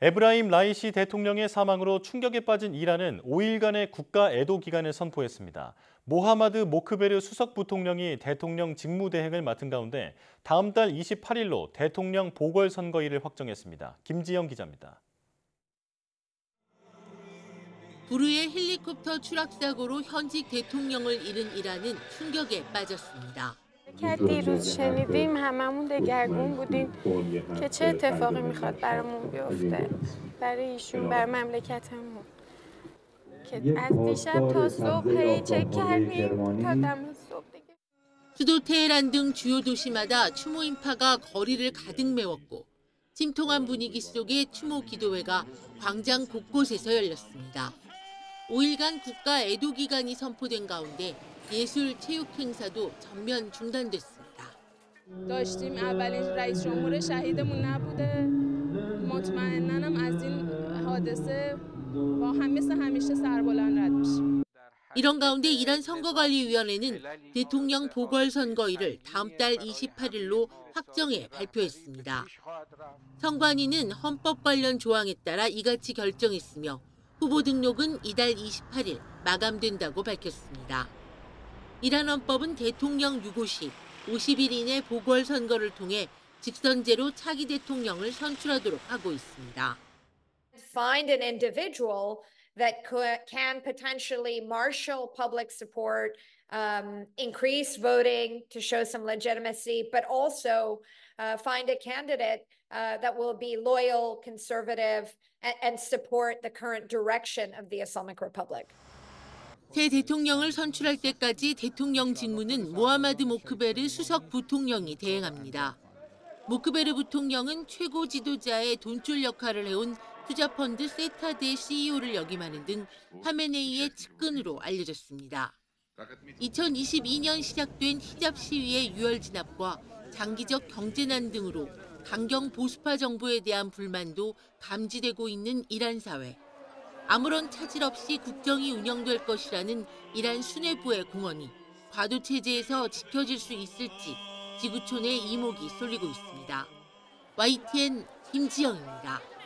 에브라임 라이시 대통령의 사망으로 충격에 빠진 이란은 5일간의 국가 애도 기간을 선포했습니다. 모하마드 모크베르 수석 부통령이 대통령 직무대행을 맡은 가운데 다음 달 28일로 대통령 보궐선거일을 확정했습니다. 김지영 기자입니다. 불의의 헬리콥터 추락 사고로 현직 대통령을 잃은 이란은 충격에 빠졌습니다. دیروز شنیدیم هممون دگرگون بودیم که چه اتفاقی میخواد برامون بیفته برای ایشون برای مملکتمون که از دیشب تا صبح هی چک کردیم تا دم صبح دیگه 수도 테헤란 등 주요 도시마다 추모 인파가 거리를 가득 메웠고 침통한 분위기 속에 추모 기도회가 광장 곳곳에서 열렸습니다. 5일간 국가 애도 기간이 선포된 가운데 예술, 체육 행사도 전면 중단됐습니다. داشتیم اولین رئیس جمهور شهیدمون نبوده مطمئناً از این حادثه با هم مثل همیشه سربلند رد میشیم. 이런 가운데 이란 선거관리위원회는 대통령 보궐선거일을 다음 달 28일로 확정해 발표했습니다. 선관위는 헌법 관련 조항에 따라 이같이 결정했으며 후보 등록은 이달 28일 마감된다고 밝혔습니다. 이란 헌법은 대통령 유고 시 50일 이내 보궐선거를 통해 직선제로 차기 대통령을 선출하도록 하고 있습니다. Find an individual that can potentially marshal public support, increase voting to show some legitimacy, but also find a candidate that will be loyal, conservative, and support the current direction of the Islamic Republic. 새 대통령을 선출할 때까지 대통령 직무는 모하마드 모크베르 수석 부통령이 대행합니다. 모크베르 부통령은 최고 지도자의 돈줄 역할을 해온 투자펀드 세타드의 CEO를 역임하는 등 하메네이의 측근으로 알려졌습니다. 2022년 시작된 히잡 시위의 유혈 진압과 장기적 경제난 등으로 강경 보수파 정부에 대한 불만도 감지되고 있는 이란 사회. 아무런 차질 없이 국정이 운영될 것이라는 이란 수뇌부의 공언이 과도 체제에서 지켜질 수 있을지 지구촌의 이목이 쏠리고 있습니다. YTN 김지영입니다.